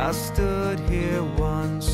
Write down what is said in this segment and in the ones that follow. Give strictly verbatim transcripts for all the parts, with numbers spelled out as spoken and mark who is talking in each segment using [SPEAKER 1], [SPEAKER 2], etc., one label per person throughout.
[SPEAKER 1] I stood here once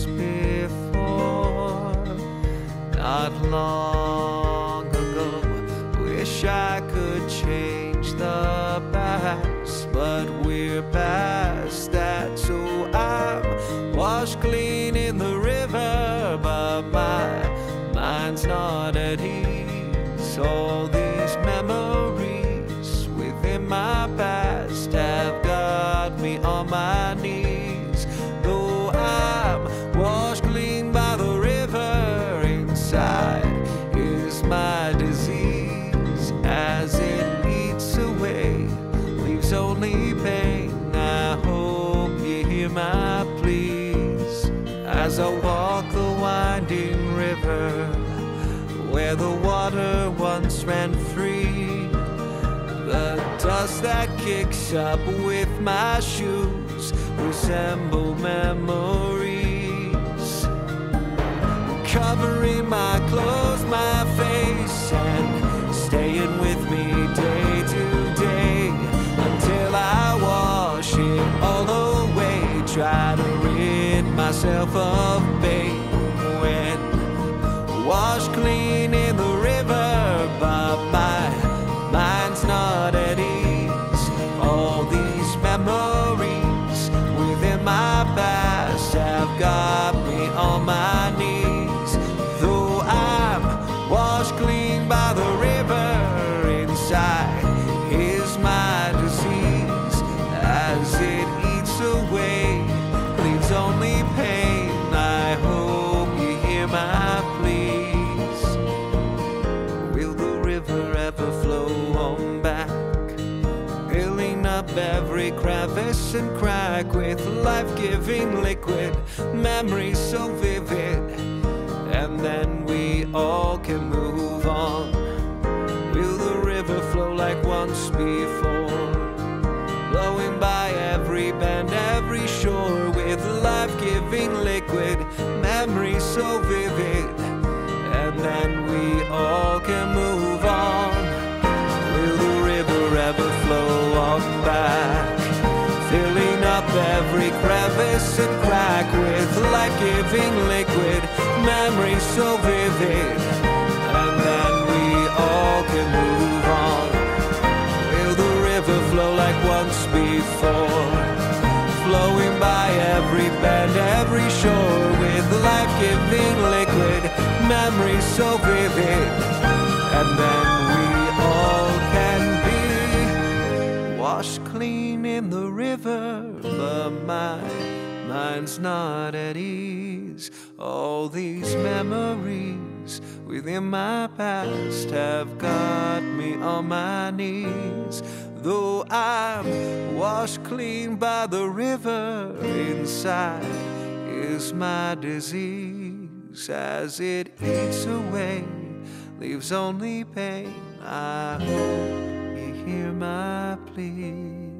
[SPEAKER 1] before, not long ago. Wish I could change the past, but we're past that. So I'm washed clean in the river, but my mind's not at ease. All these memories within my past have got me on my knees. Though I'm washed clean by the river, inside is my disease. As it eats away, leaves only pain. I hope you hear my pleas as I walk the winding river where the water once ran free. The dust that kicks up with my shoes resemble memories, covering my clothes, my face, and staying with me day to day until I wash it all away. Try to rid myself of pain when washed clean in the river, but my mind's not at ease. All these memories within my past have got me on my knees. Though I'm washed clean by the river, inside is my disease. As it eats away, leaves only pain. I hope you hear my pleas. Will the river ever flow on back, filling up every crevice and crack with life-giving liquid, memories so vivid, and then we all can move on? Will the river flow like once before, blowing by every bend, every shore with life-giving liquid, memories so vivid, and then we all can move on? Will the river ever flow on back, filling up every crevice and crack with life-giving liquid, memories so vivid, and then we all can move on? Will the river flow like once before, flowing by every bend, every shore with life-giving liquid, memories so vivid, and then we all can be washed clean in the river, but my mind's not at ease. All these memories within my past have got me on my knees. Though I'm washed clean by the river, inside is my disease. As it eats away, leaves only pain. I hope you hear my plea.